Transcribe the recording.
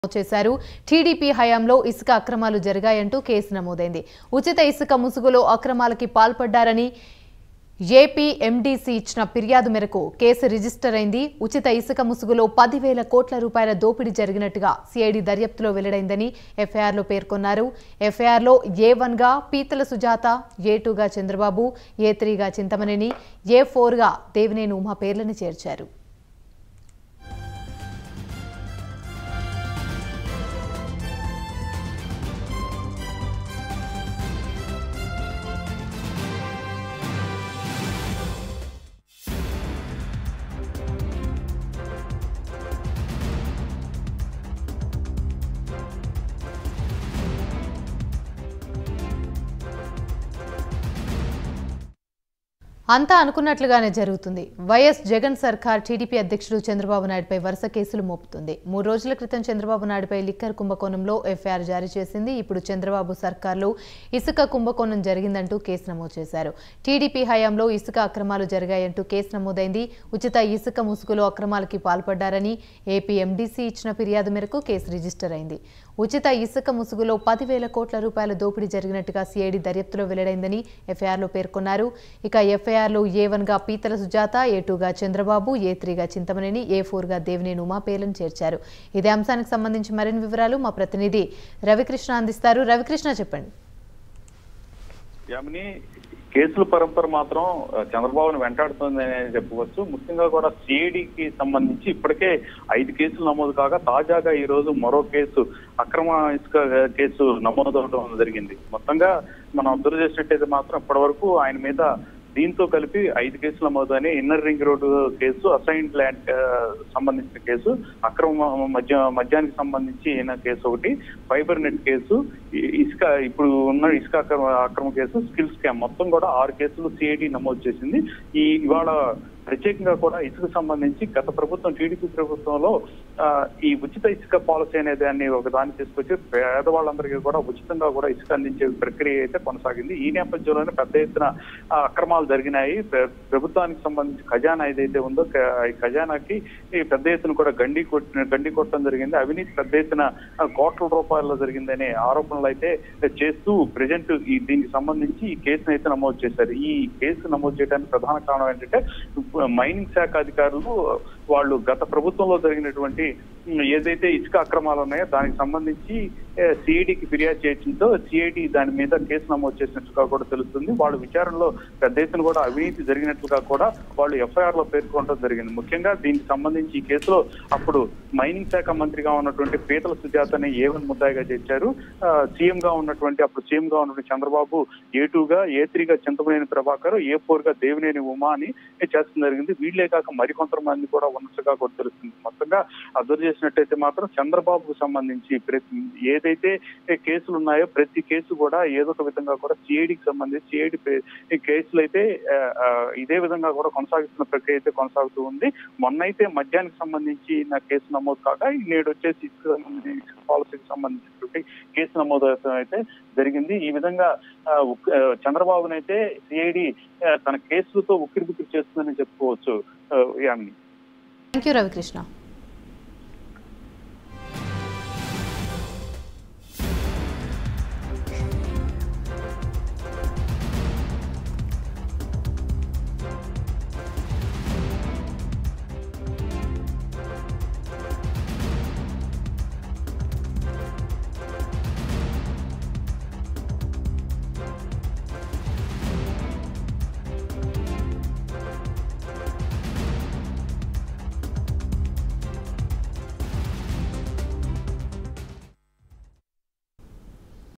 చేశారు. టీడీపీ హయాంలో ఇసుక అక్రమాలు జరిగాయంటూ కేసు నమోదైంది. ఉచిత ఇసుక ముసుగులో అక్రమాలకి పాల్పడ్డారని ఏపీ ఎండీసీ ఇచ్చిన ఫిర్యాదు మేరకు కేసు రిజిస్టర్ అయింది. ఉచిత ఇసుక ముసుగులో 10,000 కోట్ల రూపాయల దోపిడీ జరిగినట్టుగా సిఐడి దర్యాప్తులో వెల్లడైందని ఎఫ్ఐఆర్లో పేర్కొన్నారు. ఎఫ్ఐఆర్లో A1గా పీతల సుజాత, A2గా చంద్రబాబు, A3గా చింతమనేని, A4గా దేవినేని ఉమా పేర్లను చేర్చారు. అంతా అనుకున్నట్లుగానే జరుగుతుంది. వైఎస్ జగన్ సర్కార్ టీడీపీ అధ్యక్షుడు చంద్రబాబు నాయుడుపై వరుస కేసులు మోపుతుంది. 3 రోజుల క్రితం చంద్రబాబు నాయుడుపై లిక్కర్ కుంభకోణంలో ఎఫ్ఐఆర్ జారీ చేసింది. ఇప్పుడు చంద్రబాబు సర్కార్లో ఇసుక కుంభకోణం జరిగిందంటూ కేసు నమోదు చేశారు. టీడీపీ హయాంలో ఇసుక అక్రమాలు జరిగాయంటూ కేసు నమోదైంది. ఉచిత ఇసుక ముసుగులో అక్రమాలకి పాల్పడ్డారని ఏపీ ఎండీసీ ఇచ్చిన ఫిర్యాదు మేరకు కేసు రిజిస్టర్ అయింది. ఉచిత ఇసుక ముసుగులో 10,000 కోట్ల రూపాయల దోపిడీ జరిగినట్టుగా సిఐడి దర్యాప్తులో వెల్లడైందని ఎఫ్ఐఆర్లో పేర్కొన్నారు. ఇక ఎఫ్ఐఆర్లో A1గా పీతల సుజాత, A2గా చంద్రబాబు, A3గా చింతమనేని, A4గా దేవినేని ఉమా పేర్లను చేర్చారు. ఇదే అంశానికి సంబంధించి మరిన్ని వివరాలు మా ప్రతినిధి రవికృష్ణ అందిస్తారు. రవికృష్ణ, చెప్పండి. కేసుల పరంపర మాత్రం చంద్రబాబును వెంటాడుతోందని చెప్పవచ్చు. ముఖ్యంగా కూడా సిఐడికి సంబంధించి ఇప్పటికే 5 కేసులు నమోదు కాగా తాజాగా ఈ రోజు మరో కేసు అక్రమ ఇసుక కేసు నమోదవడం జరిగింది. మొత్తంగా మనం అబ్జర్వ్ చేసినట్టయితే మాత్రం ఇప్పటి వరకు ఆయన మీద దీంతో కలిపి 5 కేసులు నమోదని inner ring road case, assigned land సంబంధించిన కేసు, అక్రమ మద్యానికి సంబంధించి అయిన కేసు ఒకటి, ఫైబర్ నెట్ కేసు, ఇసుక ఇప్పుడు ఉన్న ఇసుక అక్రమ కేసు, స్కిల్ స్కామ్, మొత్తం కూడా 6 కేసులు సిఐడి నమోదు చేసింది. ఇవాళ ప్రత్యేకంగా కూడా ఇసుక సంబంధించి గత ప్రభుత్వం టీడీపీ ప్రభుత్వంలో ఈ ఉచిత ఇసుక పాలసీ అనే దాన్ని ఒక దాన్ని తీసుకొచ్చి పేదవాళ్ళందరికీ కూడా ఉచితంగా కూడా ఇసుక అందించే ప్రక్రియ అయితే కొనసాగింది. ఈ నేపథ్యంలోనే పెద్ద ఎత్తున అక్రమాలు జరిగినాయి. ప్రభుత్వానికి సంబంధించి ఖజానా ఏదైతే ఉందో ఈ ఖజానాకి పెద్ద ఎత్తున కూడా గండి కొట్టడం జరిగింది. అవినీతి పెద్ద ఎత్తున కోట్ల రూపాయల్లో జరిగిందనే ఆరోపణలు అయితే చేస్తూ ప్రజెంట్ దీనికి సంబంధించి ఈ కేసును అయితే నమోదు చేశారు. ఈ కేసు నమోదు చేయడానికి ప్రధాన కారణం ఏంటంటే మైనింగ్ శాఖ అధికారులు వాళ్ళు గత ప్రభుత్వంలో జరిగినటువంటి ఏదైతే ఇసుక అక్రమాలు ఉన్నాయో దానికి సంబంధించి సిఐడికి ఫిర్యాదు చేయడంతో సిఐడి దాని మీద కేసు నమోదు చేసినట్లుగా కూడా తెలుస్తుంది. వాళ్ళు విచారణలో పెద్ద ఎత్తున కూడా అవినీతి జరిగినట్లుగా కూడా వాళ్ళు ఎఫ్ఐఆర్ లో పేర్కొనడం జరిగింది. ముఖ్యంగా దీనికి సంబంధించి ఈ కేసులో అప్పుడు మైనింగ్ శాఖ మంత్రిగా ఉన్నటువంటి పీతల సుజాతని A1 ముద్దాయిగా చేశారు. అప్పుడు సీఎం గా ఉన్నటువంటి చంద్రబాబు A2గా, A3గా చింతమనేని ప్రభాకర్, A4గా దేవినేని ఉమా అని చేస్తడం జరిగింది. వీళ్లే కాక మరికొంతమంది కూడా ఉన్నట్లుగా కూడా తెలుస్తుంది. మొత్తంగా అబ్జర్వ్ చేసినట్టయితే మాత్రం చంద్రబాబుకు సంబంధించి ఏదైతే కేసులు ఉన్నాయో ప్రతి కేసు కూడా ఏదో ఒక విధంగా కూడా సిఐడికి సంబంధించి సిఐడి కేసులు అయితే ఇదే విధంగా కూడా కొనసాగిస్తున్న ప్రక్రియ అయితే కొనసాగుతూ ఉంది. మొన్నైతే మద్యానికి సంబంధించి నా కేసు నమోదు కాగా నేడు వచ్చేసి పాలసీకి సంబంధించినటువంటి కేసు నమోదు అయితే జరిగింది. ఈ విధంగా చంద్రబాబునైతే సిఐడి తన కేసులతో ఉక్కిరిబిక్కిరి చేస్తుందని చెప్పుకోవచ్చు. థాంక్యూ రవికృష్ణ.